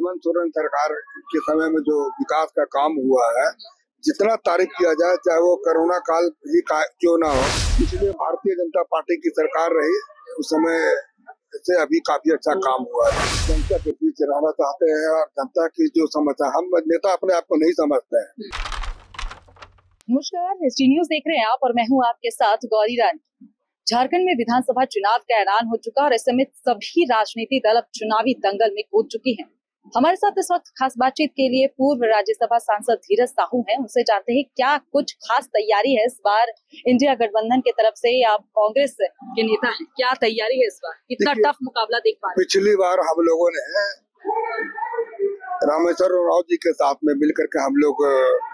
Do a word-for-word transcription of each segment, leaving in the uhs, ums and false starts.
हेमंत सोरेन सरकार के समय में जो विकास का काम हुआ है, जितना तारीफ किया जाए, चाहे वो कोरोना काल ही क्यों ना हो, इसलिए भारतीय जनता पार्टी की सरकार रही उस समय से अभी काफी अच्छा काम हुआ है। जनता के बीच रहना चाहते हैं और जनता की जो समस्या, हम नेता अपने आप को नहीं समझते हैं। नमस्कार, एस टी न्यूज देख रहे हैं आप और मैं हूं आपके साथ गौरी रानी। झारखंड में विधानसभा चुनाव का ऐलान हो चुका और इस समय सभी राजनीतिक दल अब चुनावी दंगल में कूद चुकी हैं। हमारे साथ इस वक्त खास बातचीत के लिए पूर्व राज्यसभा सांसद धीरज साहू हैं। उनसे जानते हैं क्या कुछ खास तैयारी है इस बार इंडिया गठबंधन की तरफ से। आप कांग्रेस के नेता हैं, क्या तैयारी है इस बार? कितना टफ मुकाबला देख पा रहे हैं? पिछली बार हम लोगों ने रामेश्वर राव जी के साथ में मिलकर के हम लोग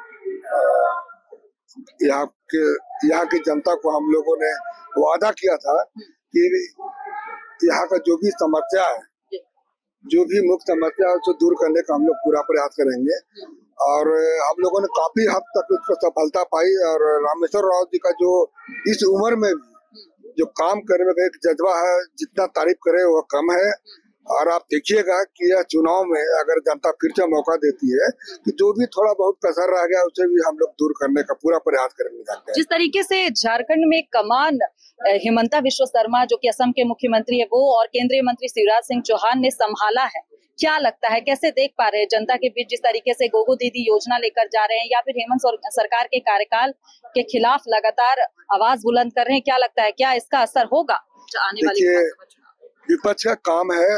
यहाँ के यहाँ की जनता को हम लोगों ने वादा किया था कि यहाँ का जो भी समस्या है, जो भी मुख्य समस्या है उसको दूर करने का हम लोग पूरा प्रयास करेंगे। और हम लोगों ने काफी हद तक उस पर सफलता पाई। और रामेश्वर राव जी का जो इस उम्र में भी जो काम करने का एक जज्बा है, जितना तारीफ करे वह कम है। और आप देखिएगा कि यह चुनाव में अगर जनता फिर से मौका देती है कि जो भी थोड़ा बहुत कसर रह गया उसे भी हम लोग दूर करने का पूरा प्रयास करेंगे। जिस तरीके से झारखंड में कमान हिमंता बिस्वा शर्मा जो कि असम के मुख्यमंत्री है वो और केंद्रीय मंत्री शिवराज सिंह चौहान ने संभाला है, क्या लगता है कैसे देख पा रहे हैं जनता के बीच जिस तरीके से गोगो दीदी योजना लेकर जा रहे हैं या फिर हेमंत सरकार के कार्यकाल के खिलाफ लगातार आवाज बुलंद कर रहे हैं, क्या लगता है क्या इसका असर होगा आने वाले? विपक्ष का काम है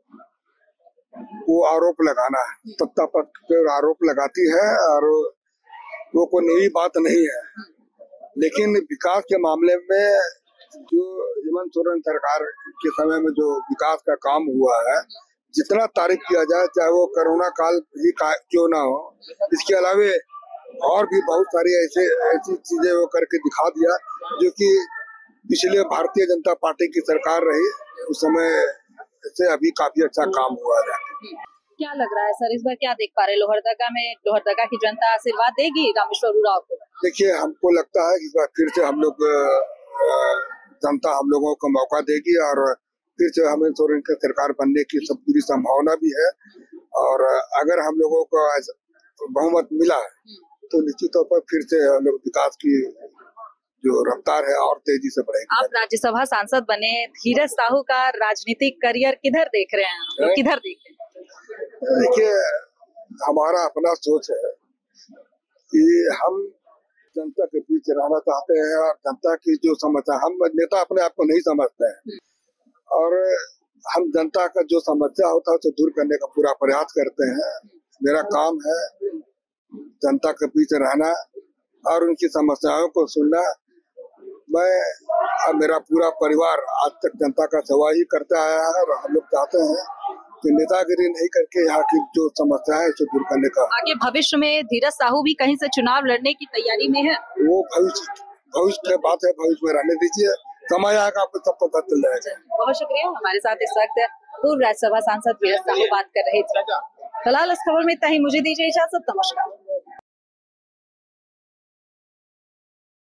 वो आरोप लगाना है, सत्ता पक्ष पर आरोप लगाती है और वो कोई नई बात नहीं है। लेकिन विकास के मामले में जो हेमंत सोरेन सरकार के समय में जो विकास का काम हुआ है, जितना तारीफ किया जाए, चाहे वो कोरोना काल ही क्यों ना हो, इसके अलावे और भी बहुत सारी ऐसे ऐसी चीजें वो करके दिखा दिया जो कि पिछले भारतीय जनता पार्टी की सरकार रही उस समय से अभी काफी अच्छा काम हुआ है। क्या लग रहा है सर इस बार क्या देख पा रहे हैं? लोहरदगा में लोहरदगा की जनता आशीर्वाद देगी रामेश्वर राव को? देखिए, हमको लगता है कि इस बार फिर से हम लोग जनता हम लोगों को मौका देगी और फिर से हेमंत सोरेन की सरकार बनने की सब पूरी संभावना भी है। और अगर हम लोगों को बहुमत मिला तो निश्चित तौर पर फिर से हम लोग विकास की जो रफ्तार है और तेजी से बढ़ेगी। आप राज्यसभा सांसद बने, धीरज साहू का राजनीतिक करियर किधर देख रहे हैं? तो किधर देख रहे हैं? देखिए, हमारा अपना सोच है कि हम जनता के बीच रहना चाहते हैं और जनता की जो समस्या, हम नेता अपने आप को नहीं समझते हैं और हम जनता का जो समस्या होता है उसे दूर करने का पूरा प्रयास करते हैं। मेरा काम है जनता के बीच रहना और उनकी समस्याओं को सुनना। मैं और मेरा पूरा परिवार आज तक जनता का सेवा ही करता आया है और हम लोग चाहते हैं कि नेतागिरी नहीं करके यहाँ की जो समस्या है उसे दूर करने का। आगे भविष्य में धीरज साहू भी कहीं से चुनाव लड़ने की तैयारी में है? वो भविष्य भविष्य की बात है, भविष्य में रहने दीजिए, समय आएगा आपको सब पता चल जाएगा। बहुत शुक्रिया। हमारे साथ इस वक्त पूर्व राज्यसभा सांसद धीरज साहू बात कर रहे थे। फिलहाल इस खबर में इतना ही, मुझे दीजिए इजाजत, नमस्कार।